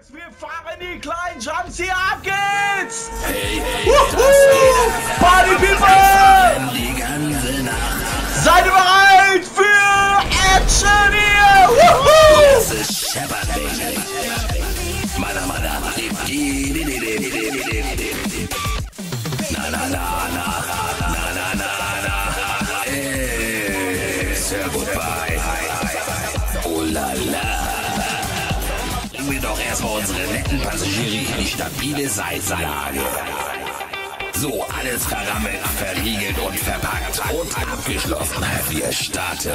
Wir fahren die kleinen Jumps hier, ab geht's! Hey, hey, Party People! die ganze Nacht. Seid ihr bereit für Action hier? Das ist Shepard, Baby. Mana. Na. It's goodbye. Oh la la. Bringen wir doch erstmal unsere netten Passagiere in die stabile Seitenlage. So, alles verrammelt, verriegelt und verpackt und abgeschlossen. Wir starten.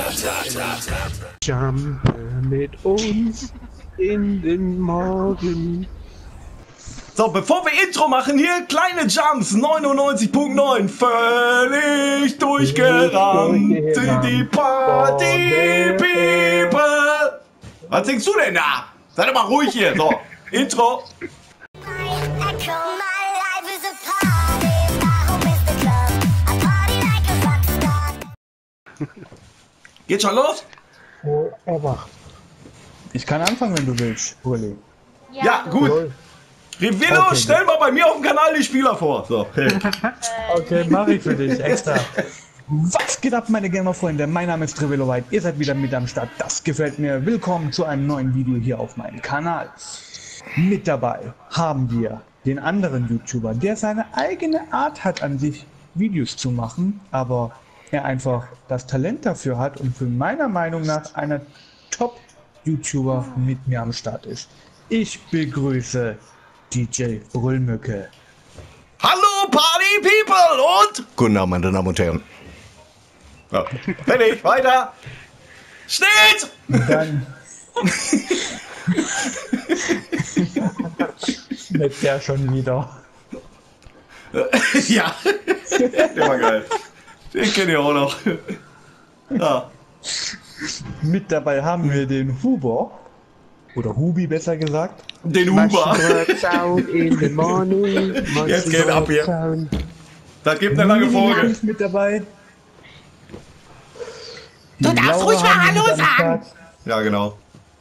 Jump mit uns in den Morgen. So, bevor wir Intro machen, hier kleine Jumps, 99.9, völlig durchgerannt sind die Party People. Was singst du denn da? Sei doch mal ruhig hier. So, Intro. Geht schon los? Ich kann anfangen, wenn du willst, Uli. Ja, gut. Revilo, Okay, stell mal bei mir auf dem Kanal die Spieler vor. So, hey. Okay, mache ich für dich extra. Was geht ab, meine Gamer-Freunde? Mein Name ist Revilo White. Ihr seid wieder mit am Start. Das gefällt mir. Willkommen zu einem neuen Video hier auf meinem Kanal. Mit dabei haben wir den anderen YouTuber, der seine eigene Art hat, an sich Videos zu machen, aber er einfach das Talent dafür hat und für meiner Meinung nach einer Top-YouTuber mit mir am Start ist. Ich begrüße DJ Brüllmücke. Hallo Party People und guten Abend, meine Damen und Herren. Ja. Fertig, weiter. Schnitt! Dann mit der schon wieder. Ja, der war geil. Den kenne ich auch noch. Ja. Mit dabei haben wir den Huber. Oder Hubi besser gesagt. Den Huber. Jetzt Jetzt geht ab hier. Das gibt eine lange Folge. Ist mit dabei. Du darfst ruhig mal Hallo sagen. Ja, genau.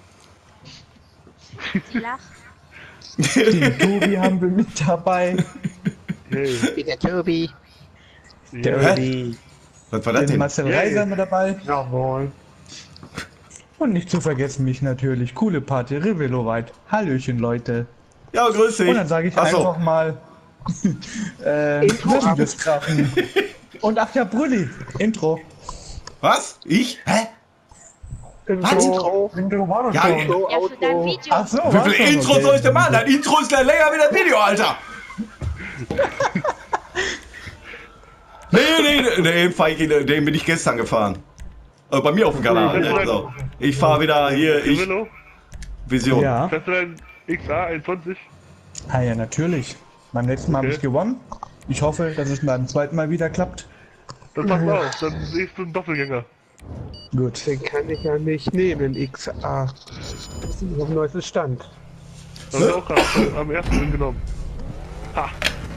Den Tobi haben wir mit dabei. Wie der Tobi. Der Was war das Den denn? Marcel Reiser mit dabei. Jawohl. Und nicht zu vergessen mich natürlich. Coole Party, Revelo White. Hallöchen, Leute. Ja, grüß dich. Und dann sage ich Ach so. einfach mal. Müssen wir es krachen. Und ach ja, Brülli. Intro. Was? Ich? Hä? Intro war das Ja, schon. So, Ja, für dein Video. Ach so, Wie war viele schon, Intros okay. soll ich denn machen? Dein Intro ist gleich länger wie das Video, Alter. Nee, den bin ich gestern gefahren. Bei mir auf dem Kanal. Also, ich fahre wieder hier. Vision. Ja, Fährst du dein XA21? ah, ja, natürlich. Beim letzten Mal habe ich gewonnen. Ich hoffe, dass es beim zweiten Mal wieder klappt. Das passt auch, dann siehst du einen Doppelgänger. Gut. Den kann ich ja nicht nehmen, XA. Das ist nicht auf dem neuesten Stand. Das habe ich auch gerade am ersten genommen. Ha!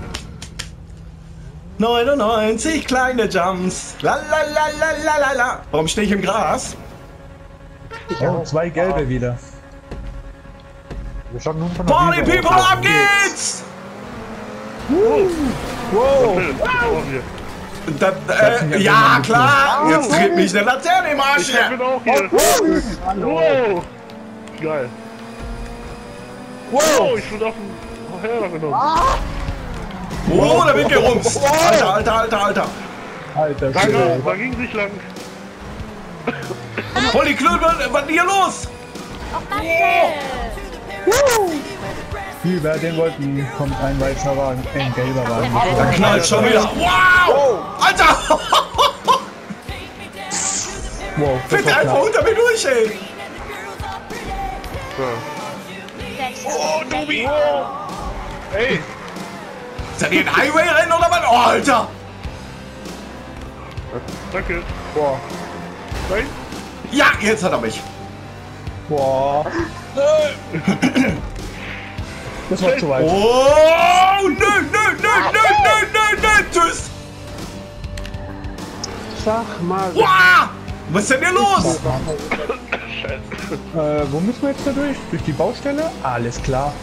99 kleine Jumps. La la la la la la la. Warum stehe ich im Gras? Oh, zwei gelbe wieder. Party People, ab geht's! Wow. Ja, klar! Jetzt dreht mich der Laterne im Arsch! Ich bin auch hier! Wow! Geil! Wow! Ich bin auf den Herr genommen! Oh, da wird gerumst! Alter! Alter, Da Schwede. ging sich lang! Voll die Klöte, was ist hier los? Über den Wolken kommt ein weißer Wagen, ein gelber Da Wagen. knallt schon wieder! Wow! Alter! Wow, das Fährt war einfach knapp. unter mir durch, ey! So. Oh, Tobi! Ey! Ist das hier ein Highway-Rennen oder was? Oh, Alter! Danke! Boah, Nein! Ja, jetzt hat er mich! boah. Das war zu weit. Oh, nö, tschüss! Sag mal. Wow! Was ist denn hier los? Wo müssen wir jetzt da durch? Durch die Baustelle? Alles klar.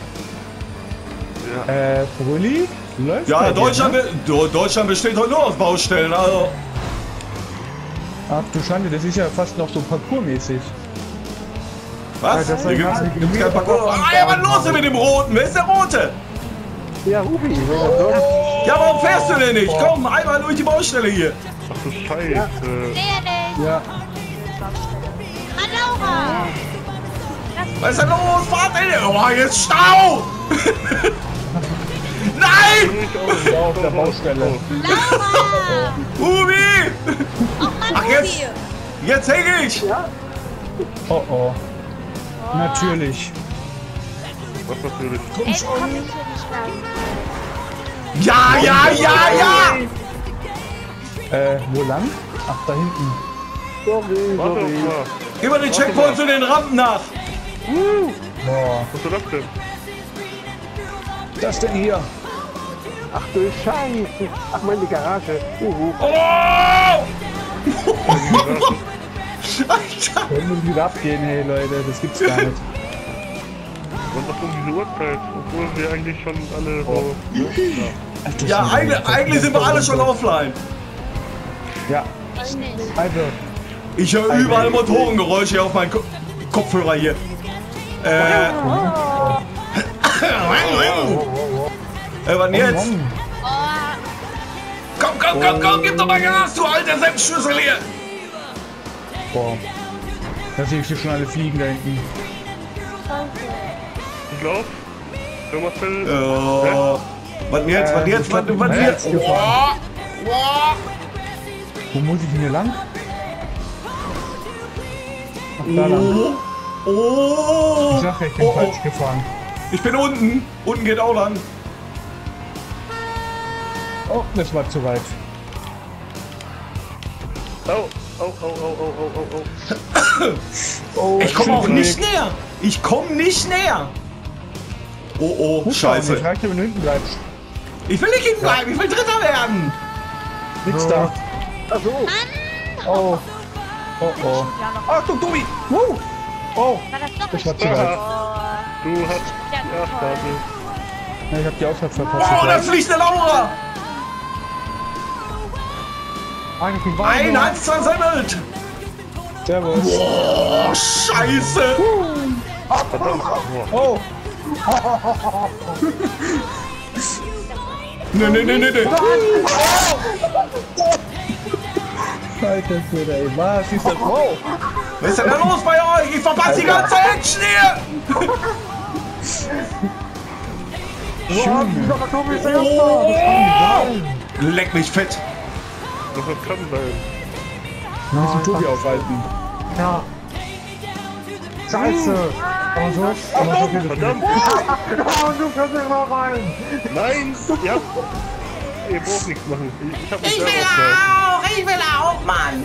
Ja. Brülli? Läuft bei Ja, dir, Deutschland besteht heute nur aus Baustellen, also. Ach du Schande, das ist ja fast noch so parkourmäßig. Was? Ja, das Hier gibt's ist kein Parcours. Ah, ja, was los ist mit dem Roten? Wer ist der Rote? Ja, Ruby. Ja, warum fährst du denn nicht? Komm, einmal durch die Baustelle hier. Ach du Scheiße. Ja. Laura! Was ist denn los? Fahrt in. Oh, jetzt Stau! Nein! Ich auch. Auf der Baustelle. Laura! Ubi! Oh Mann, Ach, jetzt. Jetzt häng ich! Oh oh. Natürlich. Was natürlich. Ey, komm ich hier nicht lang. Ja! Wo lang? Ach, da hinten. Sorry, Warte sorry. mal. Über den Checkpoint zu den Rampen nach! Boah. Was ist das denn? Das denn hier? Ach du Scheiße. Ach, meine Garage. Oh! Alter! Können wir wieder abgehen, hey Leute, das gibt's gar nicht. Und was um diese Uhrzeit? Obwohl wir eigentlich schon alle so. Alter, Ja, eigentlich sind wir alle schon offline. Ja, Ich nicht. also, Ich höre überall Motorengeräusche hier auf meinen Kopfhörer hier. Was denn jetzt? Oh, Komm, gib doch mal Gas, du alter Senfschüssel hier! boah. Da sehe ich hier schon alle fliegen da hinten. Ich glaub. Der Marcel. Was denn jetzt? Was jetzt? Gefahren. Wo muss ich denn hier lang? Ach, da lang. Oh! Ich sag ja, ich bin falsch gefahren. Ich bin unten. Unten geht auch lang. Oh, das war zu weit. Au. Oh, Ich komme auch nicht näher. Ich komme nicht näher. Oh, scheiße. Ich reicht, wenn du hinten bleibst. Ich will nicht hinten bleiben. Ich will Dritter werden. Nix da. Ach so. Oh. Oh, oh. Achtung, Tobi! Oh! war das doch Das war nicht zu weit. Du hast Ja, die Arschkarte. Ja, ich hab die Ausfahrt verpasst. Oh, da fliegt eine Laura. Ein hat's versemmelt. Servus. Oh, scheiße. Verdammt. Oh! Nee. Alter Schwede, ey, was ist das? Oh! Was ist denn da los bei euch? Ich verpasse die ganze Action hier. Oh, leck mich fett. Das kann sein. Wir müssen Tobi aufhalten. Ja. Scheiße. Aber so geht es Verdammt. Oh, du kannst nicht mal rein. Nein. Ja. Ihr braucht nichts machen. Ich hab mich Ich selber aufgehalten. will auch, Mann.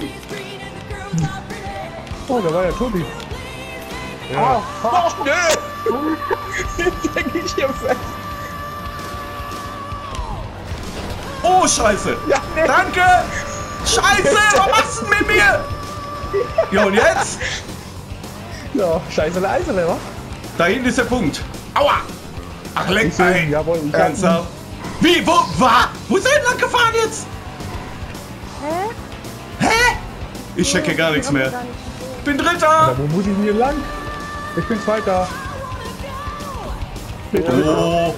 Oh, da war ja Tobi. Ja. Oh, nö. Jetzt häng ich hier fest. Oh, scheiße. Ja, nee. Danke. Scheiße, was machst du mit mir? Ja, und jetzt? Ja, scheiße, der Eiserne, wa? Da hinten ist der Punkt. Aua. Ach, leck mich. Jawohl, ich Ernsthaft? Wie, wo, wo ist er denn lang gefahren jetzt? Hä? Ich checke gar nichts mehr. Ich bin Dritter. Ja, wo muss ich denn hier lang? Ich bin Zweiter. Oh. der letzte.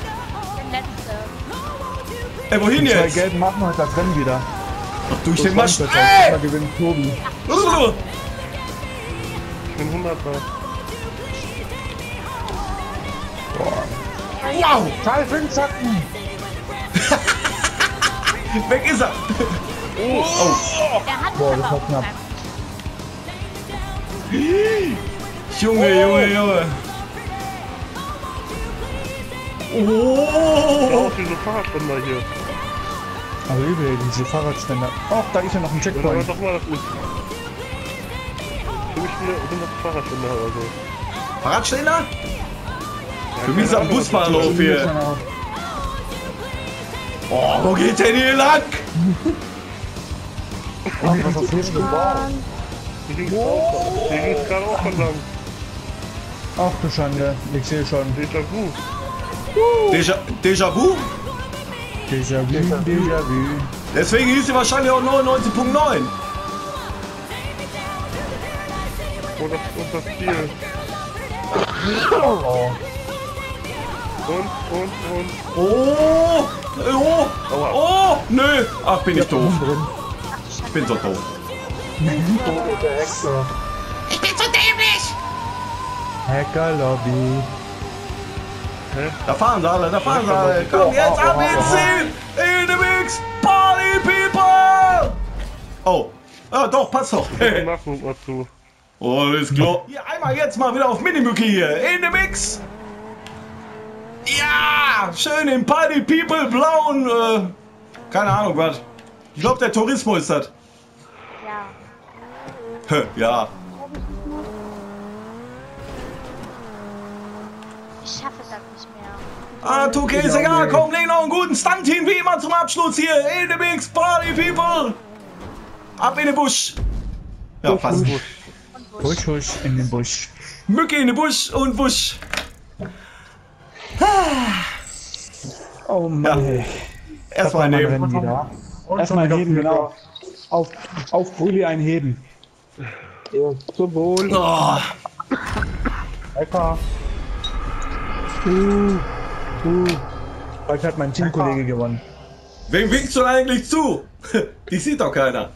Wohin Zwei jetzt? gelben machen und das Rennen wieder. Ach, durch den Masch. Mal Ey! gewinnt Tobi. Ich bin 100er. Wow. Scheiß Windsacken! Weg ist er. Der hat Boah, es das aber war auch knapp. gesagt. Junge. Oh. Auch diese Fahrradständer hier. Aber übel, diese Fahrradständer. Ach, da ist ja noch ein Oder Checkpoint. doch mal das ist. Für mich wieder 100 Fahrradständer oder so. Fahrradständer? Für mich ist das ein Busbahnhof hier. Oh, wo geht denn hier lang? Ach, was ist hier gebaut? Hier ging es gerade auch von lang. Ach du Schande, ich sehe schon. Déjà-vu. Déjà-vu? Déjà-vu. Deswegen hieß sie wahrscheinlich auch 99.9. Und das Ziel. Oh. Und. Oh! Oh! Aua. Oh! Nö! Ach, bin ich doof. Drin. Ich bin so doof. Der Hexer. Hackerlobby. Da fahren sie alle, da fahren sie alle. Komm jetzt ab ins Ziel! In the mix! Party people! Oh. Ah, doch, passt doch. Machen wir zu. Oh, alles klar. Hier, einmal jetzt mal wieder auf Minimücke hier. In the mix! Ja! Schön im Party People blauen, keine Ahnung was. Ich glaube, der Tourismus ist das. Ja. Ja. Ich schaffe das nicht mehr. Ah, 2K ist egal. Komm, leg noch einen guten Stunt hin, wie immer zum Abschluss hier. In the mix, Party People! Ab in den Busch. Ja, fast. Und Busch. Husch, husch in den Busch. Mücke in den Busch und Busch. Oh Mann, Ja. ey. Erstmal Das war nehmen. mein Rennen wieder. Erstmal heben, genau. Auf Brülli einheben. Ja, zum Wohl. Oh, Lecker. Heute hat mein Teamkollege gewonnen. wem winkst du eigentlich zu? Die sieht doch keiner.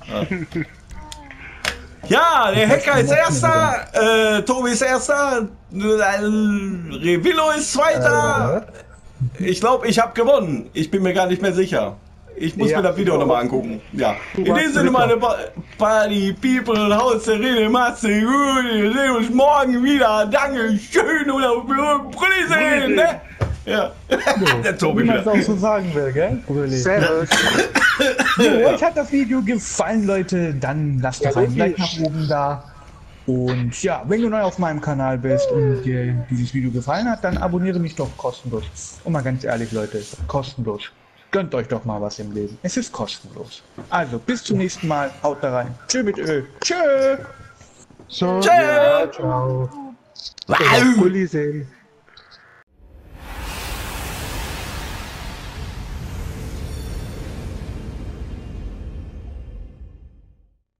Ja, der Hacker ist Erster, Tobi ist Erster, Revillo ist Zweiter. Ich glaube, ich habe gewonnen. Ich bin mir gar nicht mehr sicher. Ich muss mir das Video nochmal angucken. Ja. In dem Sinne, meine Party People, Haus der Rede, Masse, gut, wir sehen uns morgen wieder. Danke, schön und auf Brille sehen, ne? Ja. Der Tobi Wie man es wieder. auch so sagen will, gell? Brülli. Servus. So, euch hat das Video gefallen, Leute, dann lasst doch einen Like nach oben da. Und ja, wenn du neu auf meinem Kanal bist und dir dieses Video gefallen hat, dann abonniere mich doch kostenlos. Und mal ganz ehrlich, Leute, kostenlos. Gönnt euch doch mal was im Leben. Es ist kostenlos. Also, bis zum nächsten Mal. Haut da rein. Tschö mit Ö. Tschö. So, Tschö. ja, ciao. Wow. Uli sehen.